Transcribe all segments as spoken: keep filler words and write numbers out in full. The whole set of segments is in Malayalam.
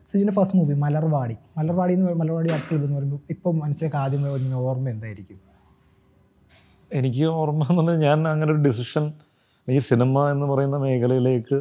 സിജുവിൻ്റെ ഫസ്റ്റ് മൂവി മലർവാടി മലർവാടി എന്ന് മലർവാടി ആർട്സ് ക്ലബ്ബ് എന്ന് പറയുമ്പോൾ ഇപ്പോൾ മനസ്സിലേക്ക് ആദ്യം വരുന്ന ഓർമ്മ എന്തായിരിക്കും? എനിക്ക് ഓർമ്മ എന്ന് പറഞ്ഞാൽ ഞാൻ അങ്ങനെ ഒരു ഡിസിഷൻ ഈ സിനിമ എന്ന് പറയുന്ന മേഖലയിലേക്ക്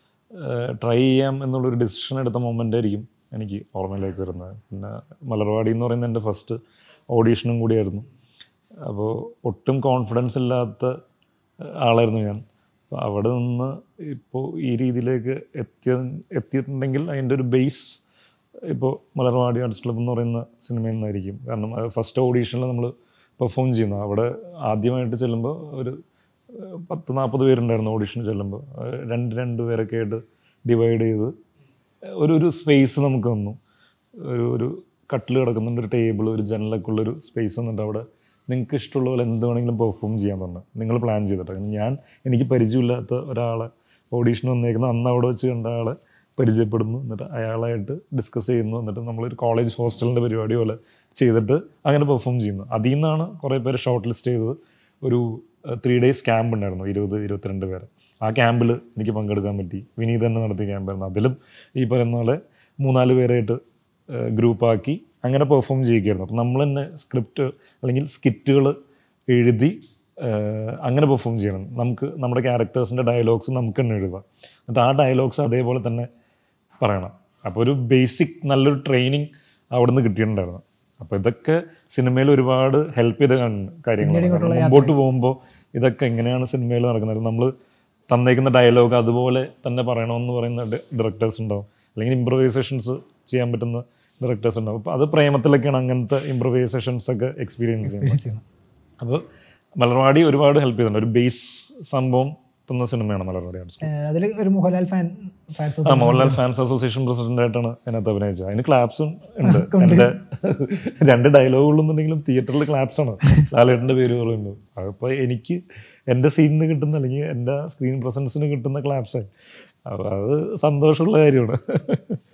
ട്രൈ ചെയ്യാം എന്നുള്ളൊരു ഡിസിഷൻ എടുത്ത മൊമെൻ്റ് ആയിരിക്കും എനിക്ക് ഓർമ്മയിലേക്ക് വരുന്നത്. പിന്നെ മലർവാടി എന്ന് പറയുന്നത് എൻ്റെ ഫസ്റ്റ് ഓഡീഷനും കൂടിയായിരുന്നു. അപ്പോൾ ഒട്ടും കോൺഫിഡൻസ് ഇല്ലാത്ത ആളായിരുന്നു ഞാൻ. അപ്പോൾ അവിടെ നിന്ന് ഇപ്പോൾ ഈ രീതിയിലേക്ക് എത്തിയ എത്തിയിട്ടുണ്ടെങ്കിൽ അതിൻ്റെ ഒരു ബേസ് ഇപ്പോൾ മലർവാടി ആർട്സ് ക്ലബ്ബ് എന്ന് പറയുന്ന സിനിമയിൽ നിന്നായിരിക്കും. കാരണം ഫസ്റ്റ് ഓഡീഷനിൽ നമ്മൾ പെർഫോം ചെയ്യുന്നു. അവിടെ ആദ്യമായിട്ട് ചെല്ലുമ്പോൾ ഒരു പത്ത് നാൽപ്പത് പേരുണ്ടായിരുന്നു ഓഡീഷന് ചെല്ലുമ്പോൾ. രണ്ട് രണ്ട് പേരൊക്കെ ആയിട്ട് ഡിവൈഡ് ചെയ്ത് ഒരു ഒരു സ്പേസ് നമുക്ക് തന്നു. ഒരു ഒരു കട്ടിൽ കിടക്കുന്നുണ്ട്, ഒരു ടേബിൾ, ഒരു ജനലൊക്കെ ഉള്ളൊരു സ്പേസ് തന്നിട്ട് അവിടെ നിങ്ങൾക്ക് ഇഷ്ടമുള്ള പോലെ എന്ത് വേണമെങ്കിലും പെർഫോം ചെയ്യാൻ തന്നെ നിങ്ങൾ പ്ലാൻ ചെയ്തിട്ട്. ഞാൻ എനിക്ക് പരിചയമില്ലാത്ത ഒരാളെ ഓഡീഷന് വന്നേക്കുന്ന അന്ന് അവിടെ വെച്ച് കണ്ട ആളെ പരിചയപ്പെടുന്നു, എന്നിട്ട് അയാളായിട്ട് ഡിസ്കസ് ചെയ്യുന്നു, എന്നിട്ട് നമ്മളൊരു കോളേജ് ഹോസ്റ്റലിൻ്റെ പരിപാടി പോലെ ചെയ്തിട്ട് അങ്ങനെ പെർഫോം ചെയ്യുന്നു. അതിൽ നിന്നാണ് കുറേ പേര് ഷോർട്ട് ലിസ്റ്റ് ചെയ്തത്. ഒരു ത്രീ ഡേയ്സ് ക്യാമ്പ് ഉണ്ടായിരുന്നു, ഇരുപത് ഇരുപത്തിരണ്ട് പേര്. ആ ക്യാമ്പിൽ എനിക്ക് പങ്കെടുക്കാൻ പറ്റി. വിനീത് തന്നെ നടത്തിയ ക്യാമ്പായിരുന്നു. അതിലും ഈ പറയുന്ന പോലെ മൂന്നാല് പേരായിട്ട് ഗ്രൂപ്പാക്കി അങ്ങനെ പെർഫോം ചെയ്യിക്കുമായിരുന്നു. അപ്പം നമ്മൾ തന്നെ സ്ക്രിപ്റ്റ് അല്ലെങ്കിൽ സ്കിറ്റുകൾ എഴുതി അങ്ങനെ പെർഫോം ചെയ്യണം. നമുക്ക് നമ്മുടെ ക്യാരക്ടേഴ്സിൻ്റെ ഡയലോഗ്സ് നമുക്ക് തന്നെ എഴുതാം. എന്നിട്ട് ആ ഡയലോഗ്സ് അതേപോലെ തന്നെ പറയണം. അപ്പോൾ ഒരു ബേസിക് നല്ലൊരു ട്രെയിനിങ് അവിടെ നിന്ന് കിട്ടിയിട്ടുണ്ടായിരുന്നു. അപ്പോൾ ഇതൊക്കെ സിനിമയിൽ ഒരുപാട് ഹെൽപ്പ് ചെയ്ത കാര്യങ്ങളാണ്. മുമ്പോട്ട് പോകുമ്പോൾ ഇതൊക്കെ എങ്ങനെയാണ് സിനിമയിൽ നടക്കുന്നത്, നമ്മൾ തന്നേക്കുന്ന ഡയലോഗ് അതുപോലെ തന്നെ പറയണമെന്ന് പറയുന്ന ഡയറക്ടേഴ്സ് ഉണ്ടാവും, അല്ലെങ്കിൽ ഇംപ്രവൈസേഷൻസ് ചെയ്യാൻ പറ്റുന്ന ഡയറക്ടേഴ്സ് ഉണ്ടാവും. അപ്പോൾ അത് പ്രേമത്തിലൊക്കെയാണ് അങ്ങനത്തെ ഇംപ്രവൈസേഷൻസ് ഒക്കെ എക്സ്പീരിയൻസ് ചെയ്യുന്നത്. അപ്പോൾ മലർവാടി ഒരുപാട് ഹെൽപ്പ് ചെയ്തിട്ടുണ്ട്. ഒരു ബേസ് സംഭവം തന്ന സിനിമയാണ് മലർവാടി ആർട്സ്. അതിൽ ഒരു മോഹൻലാൽ ഫാൻ ആ മോഹൻലാൽ ഫാൻസ് അസോസിയേഷൻ പ്രസിഡന്റായിട്ടാണ് അതിനകത്ത് അഭിനയിച്ചത്. അതിന് ക്ലാപ്സും ഉണ്ട്. എൻ്റെ രണ്ട് ഡയലോഗുകളൊന്നുണ്ടെങ്കിലും തിയേറ്ററിൽ ക്ലാപ്സാണ് ലാലേട്ടൻ്റെ പേര് പറയുമ്പോൾ. അപ്പോൾ എനിക്ക് എൻ്റെ സീനിന് കിട്ടുന്ന അല്ലെങ്കിൽ എൻ്റെ സ്ക്രീൻ പ്രസൻസിന് കിട്ടുന്ന ക്ലാപ്സായി. അപ്പോൾ അത് സന്തോഷമുള്ള കാര്യമാണ്.